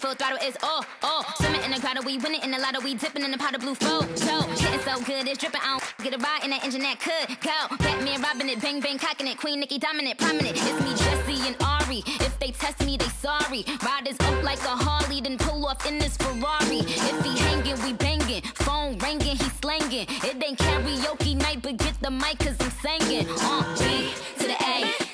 full throttle is swimming in the grotto, we winning in the lotto, we dipping in the pot of blue flow. Getting so good, it's dripping. I don't get a ride in that engine that could go. Batman robbing it, bang bang cocking it, Queen Nicki dominant, prominent. It's me, Jesse and Ari. If they test me, they sorry. Riders up like a Harley, then pull off in this Ferrari. If he hanging, we banging. Phone ringing, he slanging. It ain't karaoke night, but get the mic 'cause I'm singing. B to the A.